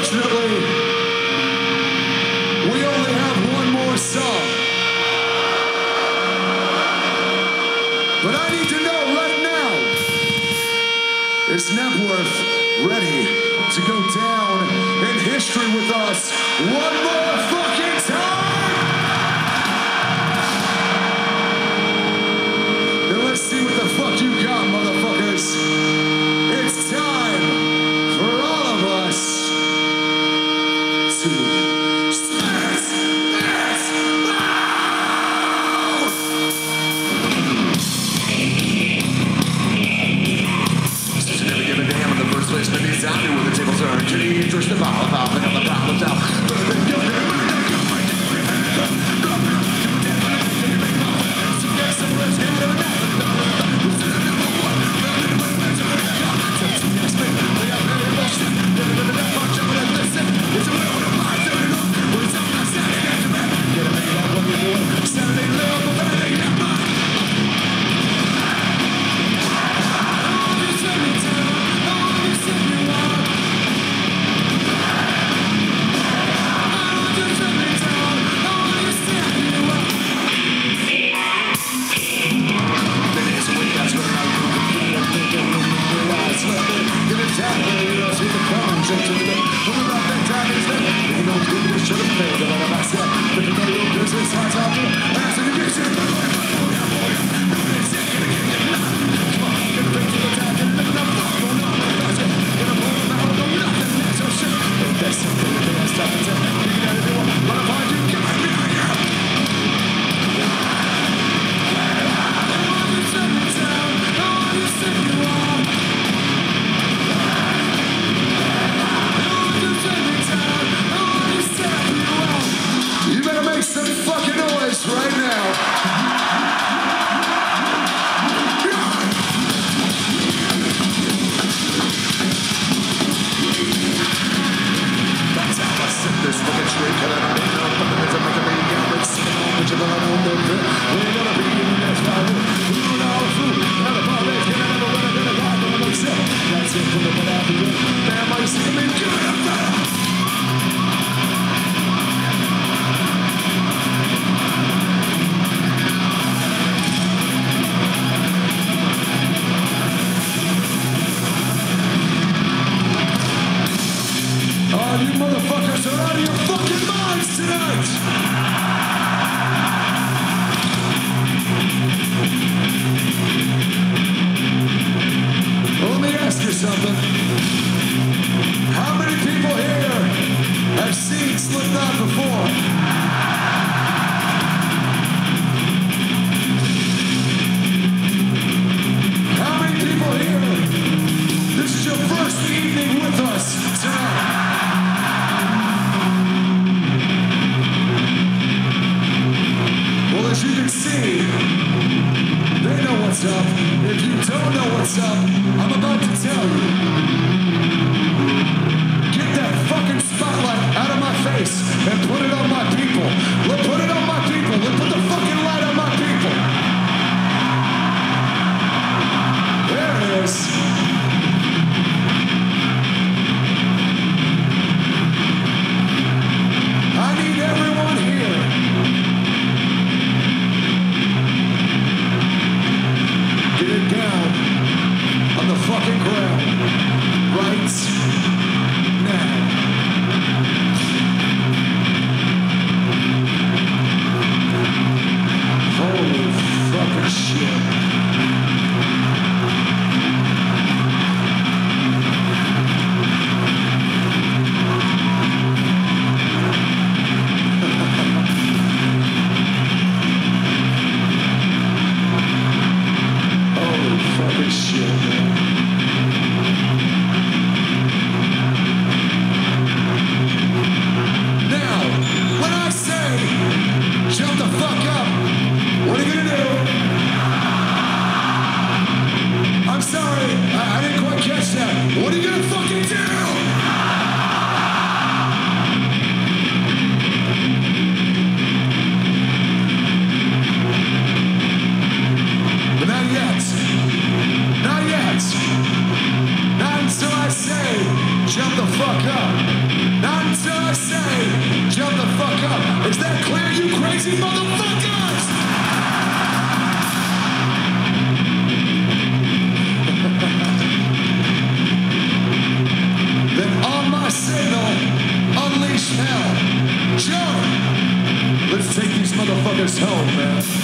Unfortunately, we only have one more song. But I need to know right now, is Knebworth ready to go down in history with us one more fucking time? Then let's see what the fuck you got, motherfuckers. It's time for all of us to split this mouth! Since you never give a damn in the first place, maybe it's time when the table turn. To the interest of all about picking up the problems out. You motherfuckers are out of your fucking minds tonight! Let me ask you something. How many people here have seen Slipknot before? How many people here? This is your first evening with us tonight. As you can see, they know what's up. If you don't know what's up, I'm about to tell you. Get that fucking spotlight out of my face and put it on my people. Let's put it on my people. Let's put the fucking light on my people. There it is. I need everyone here. Get it down on the fucking ground right now. Holy fucking shit. Fucking shit, man. jump the fuck up. Not until I say, jump the fuck up. Is that clear, you crazy motherfuckers? Then on my signal, unleash hell. Jump! Let's take these motherfuckers home, man.